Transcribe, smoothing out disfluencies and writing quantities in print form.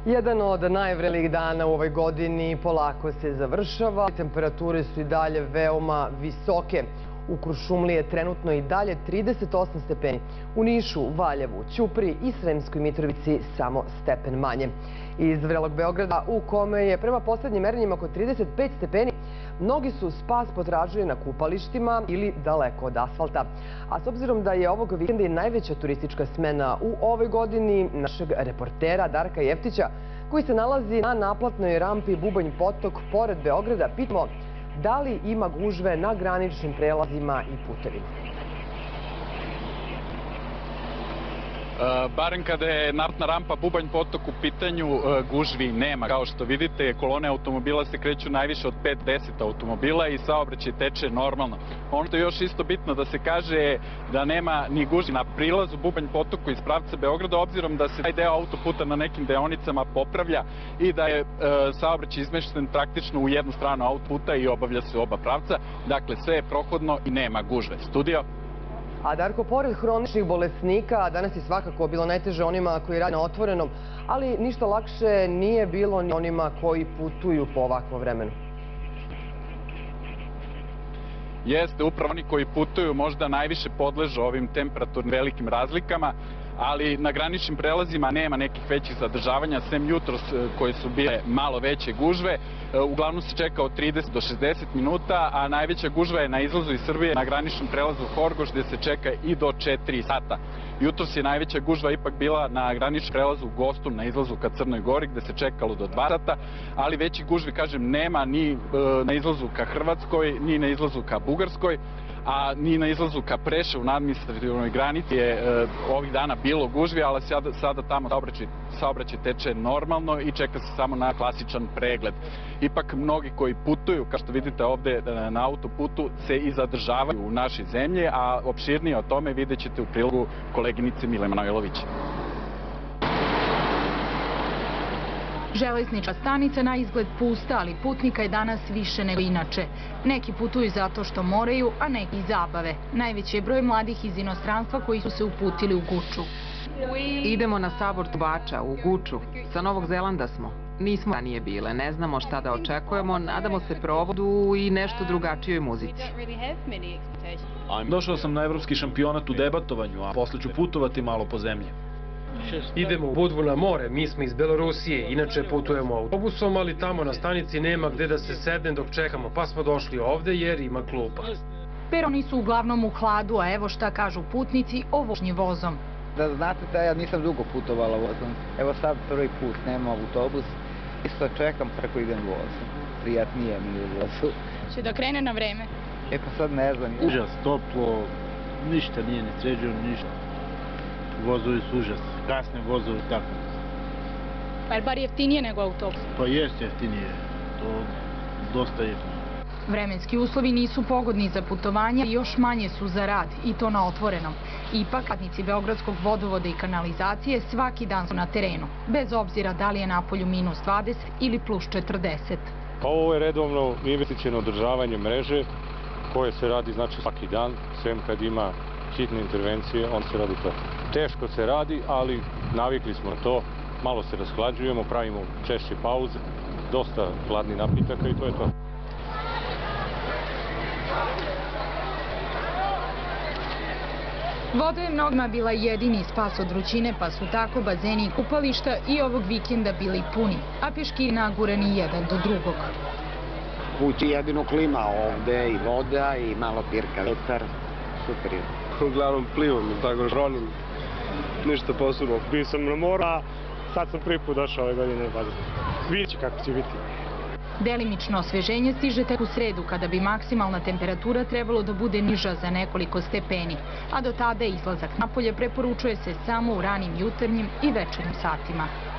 Jedan od najvrelijih dana u ovoj godini polako se završava. Temperature su i dalje veoma visoke. U Kuršumliji je trenutno i dalje 38 stepeni. U Nišu, Valjevu, Ćupriji i Sremskoj Mitrovici samo stepen manje. Iz vrelog Beograda, u kome je prema poslednjim merenjima oko 35 stepeni, mnogi su spas potražili na kupalištima ili daleko od asfalta. A s obzirom da je ovog vikenda i najveća turistička smena u ovoj godini, našeg reportera Darka Jeftića, koji se nalazi na naplatnoj rampi Bubanj Potok pored Beograda, pitamo da li ima gužve na graničnim prelazima i putevima. Barem kada je naplatna rampa Bubanj Potok u pitanju, gužvi nema. Kao što vidite, kolone automobila se kreću najviše od 5-10 automobila i saobraćaj teče normalno. Ono što je još isto bitno da se kaže je da nema ni gužvi na prilazu Bubanj Potoku iz pravca Beograda, obzirom da se taj deo autoputa na nekim deonicama popravlja i da je saobraćaj izmešten praktično u jednu stranu autoputa i obavlja se u oba pravca. Dakle, sve je prohodno i nema gužve. Studio. A Darko, pored hroničnih bolesnika, danas je svakako bilo najteže onima koji rade na otvorenom, ali ništa lakše nije bilo ni onima koji putuju po ovakvom vremenu. Jeste, upravo oni koji putuju možda najviše podležu ovim temperaturnim velikim razlikama, ali na graničnim prelazima nema nekih većih zadržavanja, sem jutros koje su bile malo veće gužve. Uglavnom se čeka od 30 do 60 minuta, a najveća gužva je na izlazu iz Srbije na graničnom prelazu Horgoš, gde se čeka i do 4 sata. Jutros je najveća gužva ipak bila na graničnom prelazu Gostum na izlazu ka Crnoj Gori, gde se čekalo do 2 sata, ali većih gužvi, kažem, nema ni na izlazu ka Hrvatskoj, ni na izlazu ka Bugarskoj, a ni na izlazu ka Preševu na administrativnoj granici je ovih dana bilo gužvi, ali sada tamo saobraćaj teče normalno i čeka se samo na klasičan pregled. Ipak mnogi koji putuju, kao što vidite ovde na autoputu, se i zadržavaju u našoj zemlji, a opširnije o tome vidjet ćete u prilogu koleginice Mile Manojlović. Železnička stanica na izgled pusta, ali putnika je danas više nego inače. Neki putuju zato što moraju, a neki iz zabave. Najveći je broj mladih iz inostranstva koji su se uputili u Guču. Idemo na sabor tubača u Guču. Sa Novog Zelanda smo. Nismo ranije bile, ne znamo šta da očekujemo, nadamo se provodu i nešto drugačijoj muzici. Došao sam na evropski šampionat u debatovanju, a posle ću putovati malo po zemlji. Idemo u Budvu na more, mi smo iz Belorusije, inače putujemo autobusom, ali tamo na stanici nema gde da se sedne dok čekamo, pa smo došli ovde jer ima klupa. Peroni su uglavnom u hladu, a evo šta kažu putnici o vožnji vozom. Da znate da ja nisam dugo putovala vozom, evo sad prvi put nema autobus, isto čekam preko idem vozom, prijatnije mi u vozu. Će da krene na vreme? E pa sad ne znam. Užas, toplo, ništa nije ni sređeno, ništa. Vozovi su užas, kasne vozovi tako. Pa je bar jeftinije nego autobus? Pa jeste jeftinije, to dosta jeftinije. Vremenski uslovi nisu pogodni za putovanja i još manje su za rad, i to na otvorenom. Ipak, radnici Beogradskog vodovoda i kanalizacije svaki dan su na terenu, bez obzira da li je napolju minus 20 ili plus 40. Pa ovo je redovno investiciono održavanje mreže koje se radi znači svaki dan, sem kad ima hitne intervencije, on se radi to. Teško se radi, ali navikli smo na to, malo se rashlađujemo, pravimo češće pauze, dosta hladnih napitaka i to je to. Voda je mnogima bila jedini spas od vrućine, pa su tako bazeni i kupališta i ovog vikenda bili puni, a peškiri nagurani jedan do drugog. Kući jedino klima ovde i voda i malo pirka vetar, super je. Uglavnom plivam i tako ronim, ništa posebno. Bio sam na mora, sad sam prvi put došao ove godine, pa vidjet će kako će biti. Delimično osveženje stiže tek u sredu, kada bi maksimalna temperatura trebalo da bude niža za nekoliko stepeni, a do tada izlazak napolje preporučuje se samo u ranim jutarnjim i večernjim satima.